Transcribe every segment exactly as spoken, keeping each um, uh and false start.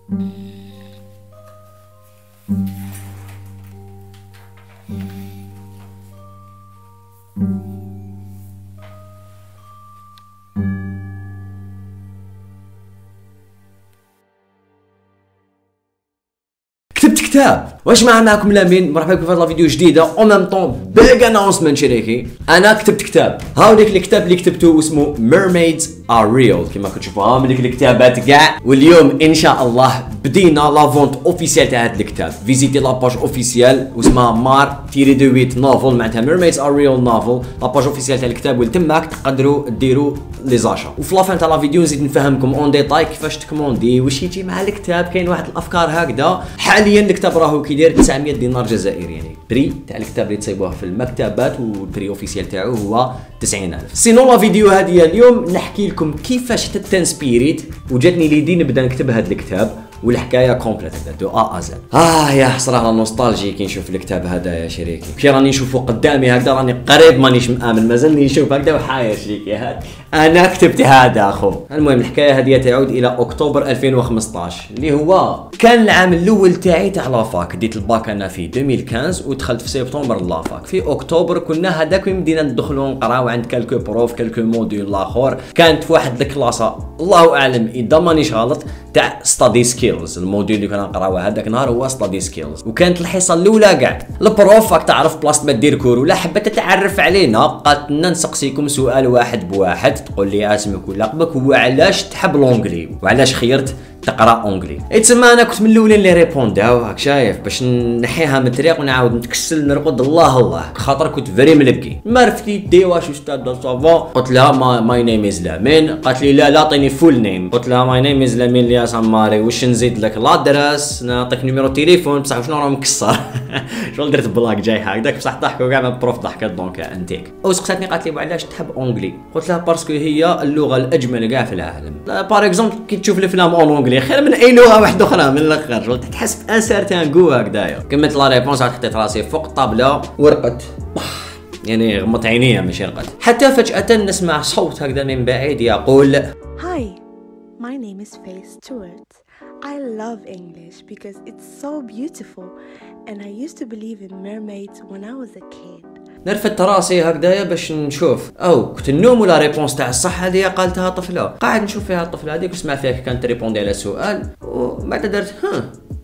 كتبت كتاب. واش مع معكم لامين؟ مرحبا بكم في هذا الفيديو جديده او ميم طون بيج اناونسمنت شريكي. انا كتبت كتاب، هاو ديك الكتاب اللي كتبته اسمه Mermaids are real كما كتشوفوا ها من ديك الكتابات كاع. واليوم ان شاء الله بدينا لا فونت اوفيسيال تاع هذا الكتاب. فيزيتي لاباج اوفيسيال واسمها مار تيري دو ويت نوفل معناتها Mermaids are real نوفل، لاباج اوفيسيال تاع الكتاب والتماك تقدروا ديروا لي زاشا. وفي لافان تاع لا فيديو نزيد نفهمكم اون ديتاي كيفاش تكوموندي واش يجي مع الكتاب. كاين واحد الافكار هكذا. حاليا الكتاب راهو كيدير تسعمية دينار جزائري، يعني بري تاع الكتاب اللي تصيبوه في المكتبات والبري اوفيسيال تاعو هو تسعين ألف. سينو لا فيديو هذه اليوم نحكي لكم كيفاش تتنسبيريت وجاتني ليدي نبدا نكتب هذا الكتاب والحكايه كومبليت هكذا دو ا ازل. اه يا حسره على النوستالجي كي نشوف الكتاب هذا يا شريكي. كي راني نشوفه قدامي هكذا راني قريب مانيش مآمن، مازالني نشوف هكذا وحاير شريكي هذا انا كتبت هذا اخو. المهم الحكايه هذه تعود الى اكتوبر ألفين وخمسطاش اللي هو كان العام الاول تاعي تاع لافاك. ديت الباك انا في ألفين وخمسطاش ودخلت في سبتمبر لافاك. في اكتوبر كنا هذاك وين بدينا ندخلوا نقراو عند كالكو بروف كالكو موديول الاخر. كانت في واحد الكلاسه الله اعلم اذا مانيش غلط تاع ستادي سكيلز. الموديول اللي كنا نقراوه هذاك النهار هو ستادي سكيلز. وكانت الحصه الاولى كاع البروف راك تعرف بلاصه ما دير كور ولا حبت تتعرف علينا قالت لنا نسقسيكم سؤال واحد بواحد تقول لي اسمك ولقبك وعلاش تحب لونجلي وعلاش خيرت تقرا اونجلي. يتسمى انا كنت من الاولين اللي ريبونداو هاك شايف باش نحيها من الطريق ونعاود نتكسل نرقد الله الله خاطر كنت فري ملبكي. مرفتي دي واش استاذ صافا قلت لها ما ماي نيم از لامين. قالت لي لا لا عطيني فول نيم. قلت لها ماي نيم از لامين الياس عماري. واش نزيد لك لادرس نعطيك نيميرو تليفون بصح شنو راه مكسر شغل درت بلاك جاي هكذاك بصح ضحكوا كاع البروف ضحكت دونك انتيك. وسقساتني قالت لي علاش تحب اونجلي. قلت لها باسكو هي اللغه الاجمل كاع في العالم. بار اكزومبل كي تشوف الافلام اونجلي خير من اي لغه واحده اخرى من الاخر شغل تحس بان سارتان كو هكذايا. كملت لا ريبونس حطيت راسي فوق الطابله ورقت يعني غمضت عينيا ماشي رقت. حتى فجاه نسمع صوت هكذا من بعيد يقول Hi, my name is Faye Stewart. I love English because it's so beautiful and I used to believe in mermaids when I was a kid. نرفدت راسي هكذايا باش نشوف او كنت النوم ولا ريبونس تاع الصح هذه قالتها طفله. قاعد نشوف فيها الطفله هذيك وسمع فيها كانت تريبوندي على سؤال وبعد درت ها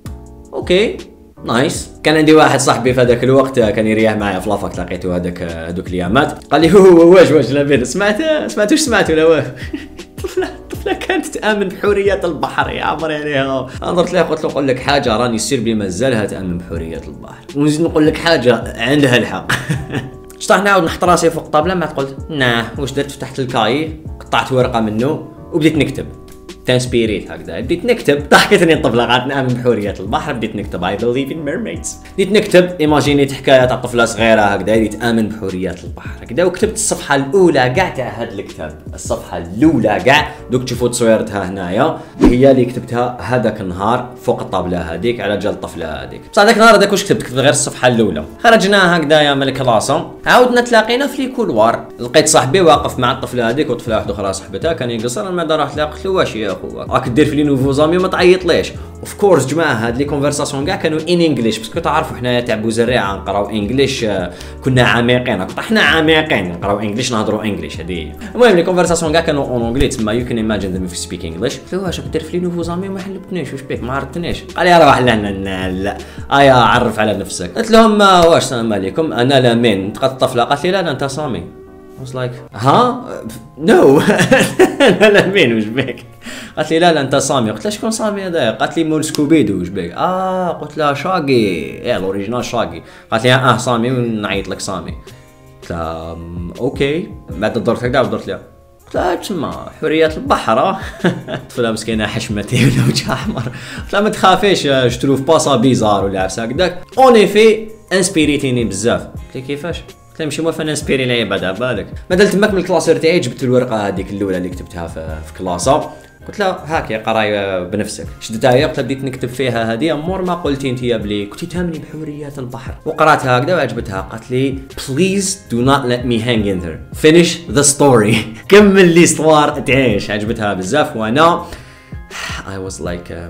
اوكي نايس. كان عندي واحد صاحبي في هذاك الوقت كان يريح معايا في لافاك لقيته هذاك هذوك الايامات قال لي هو واش واش لابين سمعت سمعت واش سمعت ولا واه طفله طفله كانت تامن بحوريه البحر يا عمري عليها. نظرت لها قلت له نقول لك حاجه راني سيربي مازالها تامن بحوريه البحر ونزيد نقول لك حاجه عندها الحق. شطح نعاود نحط راسي فوق الطابله ما قلت ناه واش درت فتحت الكاي قطعت ورقه منه وبديت نكتب تنسبيريت هكذا. بديت نكتب ضحكتني الطفله قالت نامن بحوريه البحر. بديت نكتب اي بليف ان ميرميدز. بديت نكتب ايماجينيت حكايه تاع طفله صغيره هكذا اللي تامن بحوريه البحر هكذا. وكتبت الصفحه الاولى كاع تاع هذا الكتاب. الصفحه الاولى كاع دوك تشوفوا تصويرتها هنايا هي اللي كتبتها هذاك النهار فوق الطابله هذيك على جال الطفله هذيك. بصح هذاك النهار هذاك واش كتبت كتبت غير الصفحه الاولى. خرجنا هكذايا من الكلاسه عاودنا تلاقينا في الكولوار. لقيت صاحبي واقف مع الطفله هذيك وطفله واحده اخرى صاحبتها كان يقصر. انا بعد رحت لها قلت له واش يا اخو راك دير في لي نوفو زامي ما تعيطليش. اوف كورس جماعه هاد لي كونفرساسيون كاع كانوا ان انجليش باسكو تعرفوا حنايا تاع بوزريعه نقراو انجليش كنا عميقين حنا عميقين نقراو انجليش نهضروا انجليش هذه. المهم لي كونفرساسيون كاع كانوا اون انجلي تما يو كان ايماجين ذم في سبيك انجليش. قلت له واش راك دير في لي نوفو زامي ما حلبتنيش واش بيك ما عرفتنيش. قال لي روح لا لا ايا عرف على نفسك. قلت لهم واش السلام عليكم انا لامين. تقات الطفله قالت لي لا لا انت سامي. I was like ها نو انا لامين واش بيك. قالت لي لا لا انت سامي. قلت لها شكون سامي هذا؟ قالت لي مول سكوبيدو واش بيك. اه قلت لها شاقي ايه الاوريجينال شاقي. قالت لي اه سامي ونعيط لك سامي. قلت لها اوكي. بعد درت هكذا ودرت لها قلت لها تسمى حوريه البحر. طفله مسكينه حشمتي ولا وجهها احمر. قلت لها ما تخافيش جتروف باسا بيزار ولا عفسه هكذاك. اون ايفي انسبيريتيني بزاف. قلت لها كيفاش؟ قلت لها ماشي موافق نسبيري العباد على بالك. مازال تماك من الكلاسور تاعي جبت الورقه هذيك الاولى اللي كتبتها في, في كلاسه. قلت لها هاكي قراي بنفسك. شدتها هي قلت بديت نكتب فيها هذه مور ما قلتي انت يا بلي كنتي تهمني بحوريات البحر. وقراتها هكذا وعجبتها. قالت لي بليز دو نوت ليت مي هانج ان ذير فينيش ذا ستوري. كمل لي ستوار تعيش. عجبتها بزاف وانا I was like um,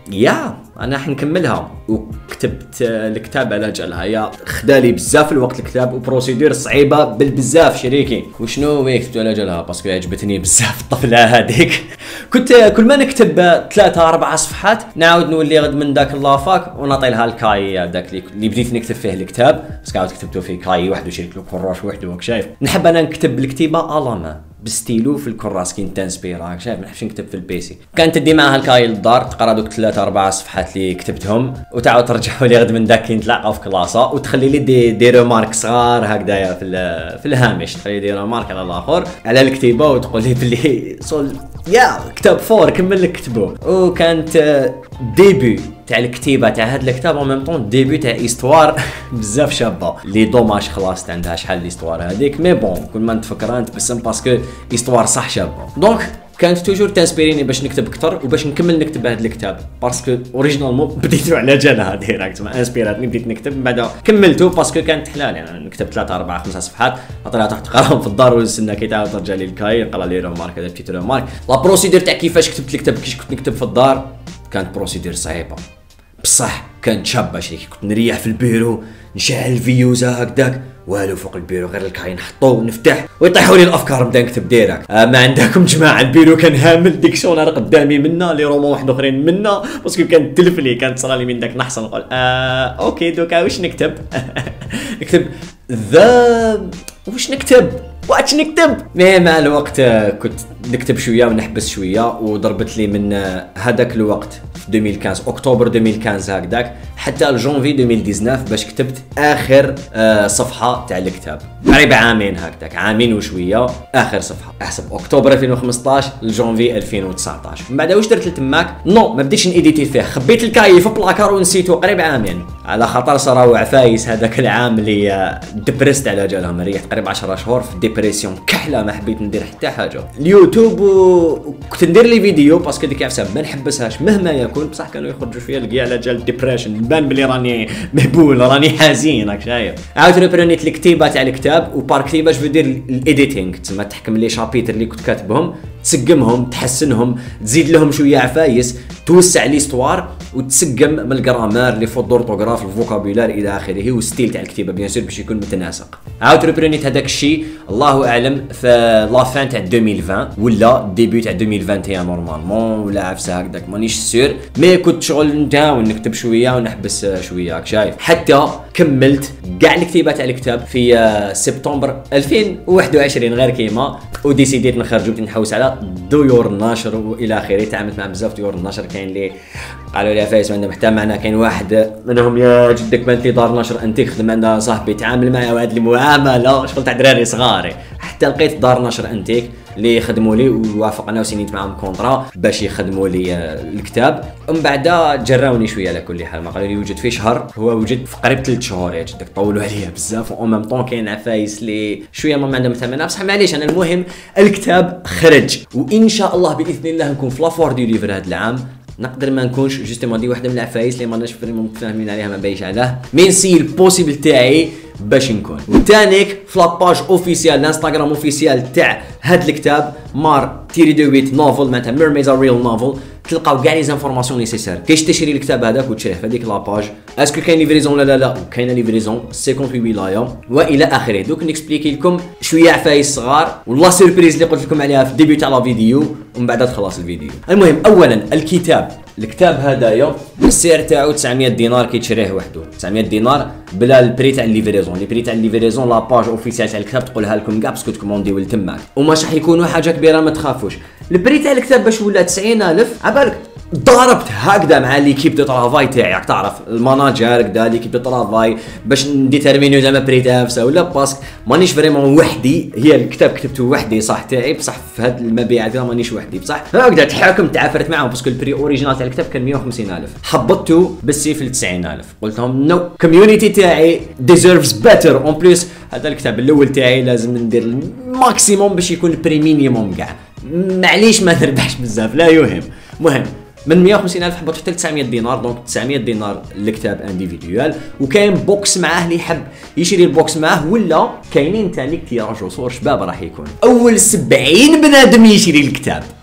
يا انا حنكملها. وكتبت الكتاب على جالها، يا خدالي بزاف الوقت الكتاب وبروسيدور صعيبه بالبزاف شريكي. وشنو ما كتبت على جالها باسكو عجبتني بزاف الطفله هذيك. كنت كل ما نكتب ثلاثة أربعة صفحات نعاود نولي غد من ذاك اللافاك ونعطي لها الكاي هذاك اللي بديت نكتب فيه الكتاب، بس عاود كتبته في كاي وحده شريك له كراش وحده. وك شايف نحب انا نكتب الكتيبه الاما بستيلو في الكراس كي نتانسبيرا، شايف ما نحبش نكتب في البيسي. كانت تدي معاها الكاي للدار تقرا دوك ثلاثة أربعة صفحات اللي كتبتهم وتعاود ترجعوا لي غد من داك كي نتلاقاو في كلاسه، وتخلي لي دي, دي ريمارك صغار هكذايا في في الهامش، تخلي دي ريمارك على الاخر على الكتيبه وتقول لي بلي صول يا كتاب فور كمل لك كتبه. وكانت ديبي تاع الكتيبه تاع هذا الكتاب و ميم طون ديبي تاع ايستوار بزاف شابه لي دوماج خلاص عندها شحال ليستوار هذيك. مي بون كل ما نتفكرها نتبسم باسكو ايستوار صح شابه. دونك كانت توجور تانسبيريني باش نكتب اكثر وباش نكمل نكتب هذا الكتاب باسكو اوريجينالمون بديتو على جالها ديراكت ما انسبيراتني بديت نكتب من بعد كملته باسكو كانت حلال. يعني نكتب ثلاثة أربعة خمسة صفحات نطلع تحت نقراهم في الدار ونستنى كي تعاود ترجع لي الكاي نقرا لي رومارك هذا بتيت رومارك. لا بروسيدور تاع كيفاش كتبت الكتاب كيش كنت نكتب في الدار كانت بروسيدور صعيبه بصح كانت شابه شريكي. كنت نريح في البيرو نشعل الفيوزا هكذاك والو فوق البيرو غير الكاي نحطو ونفتح ويطيحوا لي الافكار نبدا نكتب ديراك. آه ما عندكم جماعه البيرو كان هامل ديكسيونير قدامي منا لي رومون واحد اخرين منا باسكو كانت تلف لي كانت صرا لي من داك نحصل نقول آه اوكي دوكا واش نكتب نكتب ذا واش نكتب واش نكتب. مي مع الوقت كنت نكتب شويه ونحبس شويه وضربت لي من هذاك الوقت في ألفين وخمسطاش اكتوبر ألفين وخمسطاش هكذاك حتى لجونفي ألفين وتسعطاش باش كتبت اخر آه صفحه تاع الكتاب. قريب عامين هكذاك عامين وشويه اخر صفحه احسب اكتوبر ألفين وخمسطاش لجونفي ألفين وتسعطاش. من بعد واش درت لتماك نو ما بديتش نيديتي فيه خبيت الكاي في بلاكار ونسيتو قريب عامين على خاطر صراو عفايس هذاك العام اللي دبرست على جالهم ريحت قريب عشرة شهور في ديبرسيون كحله ما حبيت ندير حتى حاجه. اليوتيوب وكنت ندير لي فيديو باسكو ديك عفسه ما نحبسهاش مهما يكون بصح كانوا يخرجوا فيا لقيا على جال ديبريشن بان بلي راني مهبول راني حزين راك شايف. عاود ريبرونيت الكتيبه تاع الكتاب وبار كتيبه جو دير الايديتينغ تسمى تحكم لي شابيتر اللي كنت كاتبهم تسقمهم تحسنهم تزيد لهم شويه عفايس توسع ليستوار وتسقم من الجرامار لي فوت دورتوغراف الفوكابولار الى اخره والستيل تاع الكتيبه بيان سور باش يكون متناسق. عاود ريبرونيت هذاك الشيء الله اعلم في لافان تاع ألفين وعشرين ولا ديبي تاع ألفين وواحد وعشرين نورمالمون ولا عفسه هكذاك مانيش سير. مي كنت شغل نتاون نكتب شويه ونحبس شويه راك شايف حتى كملت كاع الكتيبه تاع الكتاب في سبتمبر ألفين وواحد وعشرين غير كيما وديسيديت نخرج وبديت نحوس على ديور النشر والى اخره. تعاملت مع بزاف ديور النشر كاين اللي قالوا لي فايس ما عندهم حتى معنى كاين واحد منهم يا جدك بانت لي دار نشر انت خدم عندها صاحبي تعامل معايا وهاد المعامله شغل تاع دراري صغاري حتى لقيت دار نشر انتيك اللي خدموا لي ووافقنا وسنيت معاهم كونطرا باش يخدموا لي الكتاب. ومن بعد جراوني شويه على كل حال ما قالوا لي يوجد في شهر هو وجد في قريب ثلاث شهور يا جدك طولوا عليا بزاف و ميم طون كاين عفايس لي شويه ما عندهم ثمن بصح معليش انا المهم الكتاب خرج وان شاء الله باذن الله نكون في لافوار دي ليفر هذا العام. نقدر ما نكونش جوستومون دي واحده من العفايس اللي ماناش فريمون متفاهمين عليها ما بايش علاه مي نسي البوسيبل تاعي باش نكون. وتانيك في لاباج اوفيسيال الانستغرام اوفيسيال تاع هاد الكتاب مار تيري دو ويت نوفل معناتها ميرميدز ا ريل نوفل تلقاو كاع لي زانفورماسيون نيسيسير كيش تشري الكتاب هذاك وتشريه في هذيك لاباج اسكو كاين ليفريزون ولا لا لا كاينه ليفريزون خمسة وثمانين ولايه والى اخره. دوك نكسبليكي لكم شويه عفايس صغار والله سيربريز اللي قلت لكم عليها في الديبيو تاع لا فيديو ومن بعد تخلص الفيديو. المهم اولا الكتاب الكتاب هذايا السعر تاعو تسعمية دينار كي تشريه وحده تسعمية دينار بلا البري تاع ليفريزون. لي بري تاع ليفريزون لاباج اوفيسيال تاع الكتاب تقولها لكم كاع باسكو تكومونديو لتماك وماش راح يكونوا حاجه كبيره ما تخافوش. البري تاع الكتاب باش ولا تسعين ألف عبالك ضربت هكذا مع ليكيب دو طرافاي تاعي راك تعرف الماناجر كدا ليكيب دو طرافاي باش نديتيرمينيو زعما بري تاع نفسه ولا باسك مانيش فريمون وحدي. هي الكتاب كتبته وحدي صح تاعي بصح في هاد المبيعات مانيش وحدي بصح هكذا تحاكم تعافرت معاهم باسكو البري اوريجينال تاع الكتاب كان مية وخمسين ألف حبطته بالسيف ل تسعين ألف قلت لهم نو كوميونيتي تاعي ديزيرفز بيتر اون بليس هذا الكتاب الاول تاعي لازم ندير الماكسيموم باش يكون البري مينيموم كاع معليش ما نربحش بزاف لا يهم. مهم من مية وخمسين ألف حبط حتى تسعمية دينار دونك تسعمية دينار الكتاب انديفيديوال وكاين بوكس معاه اللي يحب يشري البوكس معاه ولا كاينين ثاني تيراج وصور شباب راح يكون اول سبعين بنادم يشري الكتاب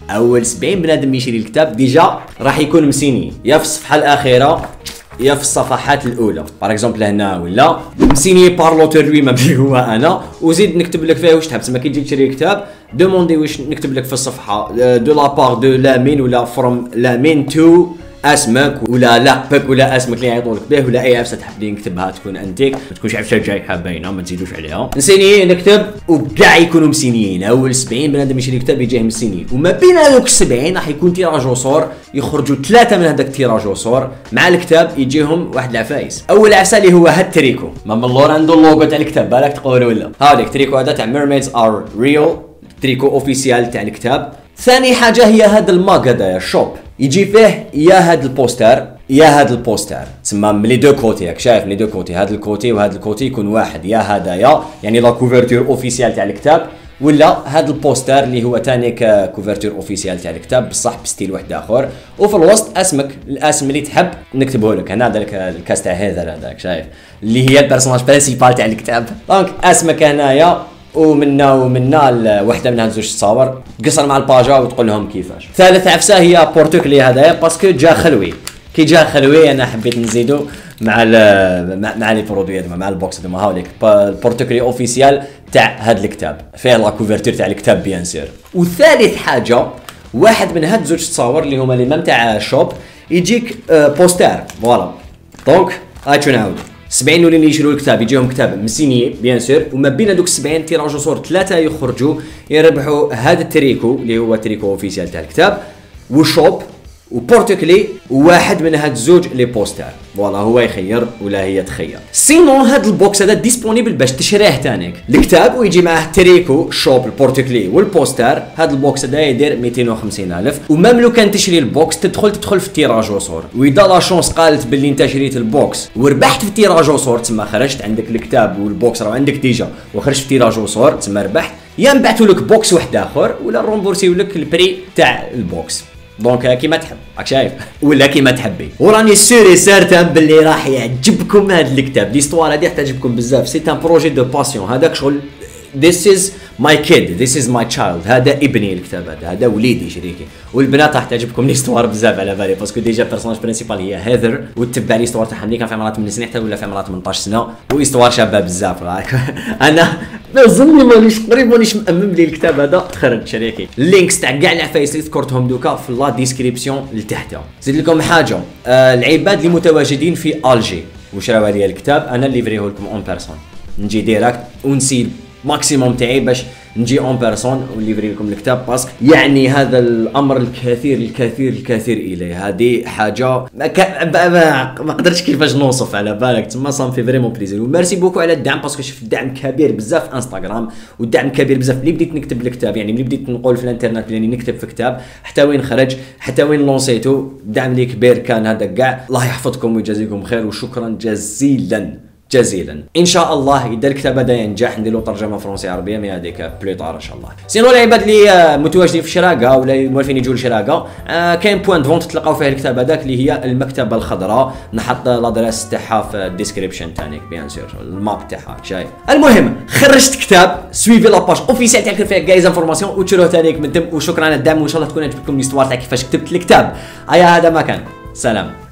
اول سبعين بنادم يشري الكتاب ديجا راح يكون مسيني يا في الصفحه الاخيره يا في الصفحات الاولى. باغ اكزومبل هنا ولا مسيني بار لوتور لوي ميم اللي هو انا، وزيد نكتب لك فيه واش تحب. تسمى كي تجي تشري كتاب دوموندي واش نكتب لك في الصفحه دو لا بار دو لامين ولا فروم لامين تو اسمك ولا لقبك ولا اسمك اللي يعيطوا لك به ولا اي عفسه تحب لي نكتبها تكون انتيك، ما تكونش عفسه جايحه باينه ما تزيدوش عليها. مسينيين نكتب وكاع يكونوا مسينيين. اول سبعين بنادم يشري كتاب يجيه مسيني، وما بين هذوك سبعين راح يكون تيراج وصور يخرجوا ثلاثه من هذاك التيراج وصور مع الكتاب يجيهم واحد العفايس. اول عفسه اللي هو هاد التريكو ما من اللور عنده اللوغو تاع الكتاب بالك تقول ولا هذاك التريكو هذا تاع ميرميدز ار ريل تريكو اوفيسيال تاع الكتاب. ثاني حاجه هي هذا الماك هذايا الشوب يجي فيه يا هاد البوستر يا هاد البوستر تسمى من لي دو كوتي راك شايف لي دو كوتي هاد الكوتي وهاد الكوتي يكون واحد يا هدايا يعني لا كوفرتور اوفيسيال تاع الكتاب ولا هاد البوستر اللي هو ثاني كوفرتور اوفيسيال تاع الكتاب بصح بستيل واحد اخر، وفي الوسط اسمك الاسم اللي تحب نكتبه لك. هنا هذاك الكاس تاع هذا هذاك شايف اللي هي البيرسوناج برينسيبال تاع الكتاب. دونك اسمك هنايا ومنا ومنا وحده من هاد زوج تصاور قصر مع الباجا وتقول لهم كيفاش. ثالث عفسه هي بورتوكلي هذايا باسكو جا خلوي. كي جا خلوي انا حبيت نزيدو مع مع, مع لي برودوي هذوما مع البوكس هذوما هاوليك البورتوكلي اوفيسيال تاع هاد الكتاب فيه لا كوفرتور تاع الكتاب بيان سير. وثالث حاجه واحد من هاد زوج تصاور اللي هما لي ميم تاع شوب يجيك بوستر فوالا. دونك هاي نعاود سبعين اللي يشروا الكتاب يجيهم كتاب مسيني بيان سير، وما بين هذوك سبعين تيراج صور ثلاثه يخرجوا يربحوا هذا التريكو اللي هو تريكو اوفيسيال تاع الكتاب وشوب وبورتوكلي وواحد من هاد الزوج لي بوستر فوالا هو يخير ولا هي تخير. سينون هاد البوكس هذا ديسپونيبل باش تشريه تانيك الكتاب ويجي معاه التريكو شوب البورتوكلي والبوستر. هاد البوكس هذا يدير مئتين وخمسين الف، ومام لو كان تشري البوكس تدخل تدخل في التيراج وصور، واذا لا شونس قالت باللي انت شريت البوكس وربحت في التيراج وصور تما خرجت عندك الكتاب والبوكس راه عندك ديجا وخرجت في التيراج وصور تما ربحت، يا نبعثوا لك بوكس واحد اخر ولا نرومبورسيو لك البري تاع البوكس. دونك كيما تحب راك شايف ولا كيما تحبي. وراني سوري سارتان باللي راح يعجبكم هذا الكتاب. ليستوار هذه تعجبكم بزاف. سي ان بروجي دو باسيون هذاك شغل this is my kid this is my child هذا ابني الكتاب هذا هذا وليدي شريكي. والبنات راح تعجبكم ليستوار بزاف على بالي باسكو ديجا بيرسوناج برينسيبال هي هيذر وتتبع ليستوار تاعها ملي كان في عمرها ثمانية سنين حتى ولا في عمرها ثمنطاش سنه واستوار شابه بزاف راك. انا نظني مانيش قريب مانيش مأمم لي الكتاب هذا تخرج شريكي. اللينكس تاع كاع العفايس اللي ذكرتهم دوكا في لا ديسكريبسيون لتحت. زيد لكم حاجه آه العباد اللي متواجدين في الجي وشراو لي الكتاب انا اللي فريه لكم اون بيرسون نجي ديراكت ونسيد ماكسيموم تاعي باش نجي اون بيرسون ونليفري لكم الكتاب باسكو يعني هذا الامر الكثير الكثير الكثير اليه. هذه حاجه ما, ك... ما قدرتش كيفاش نوصف على بالك تما صام في فريمون بليزير. وميرسي بوكو على الدعم باسكو شفت الدعم كبير بزاف في انستغرام والدعم كبير بزاف ملي بديت نكتب الكتاب يعني ملي بديت نقول في الانترنت بلي نكتب في كتاب حتى وين خرج حتى وين لونسيتو الدعم اللي كبير كان هذا كاع. الله يحفظكم ويجازيكم خير وشكرا جزيلا جزيلا. ان شاء الله اذا الكتاب هذا ينجح نديرو ترجمه فرنسي عربيه من هذيك بلوطار ان شاء الله. سينو العباد اللي متواجدين في شراقه ولا موالفين يجوا لشراقه آه كاين بوان فونت تلقاو فيه الكتاب هذاك اللي هي المكتبه الخضراء. نحط لادريس تاعها في الديسكريبشن تاعك بيان سور الماب تاعها شايف. المهم خرجت كتاب سويفي لاباج اوفيسيال تاعك فيها كاع انفورماسيون وتشروه تانيك من تم وشكرا على الدعم وان شاء الله تكون عجبتكم ليستوار تاع كيفاش كتبت الكتاب. ايا هذا ما كان سلام.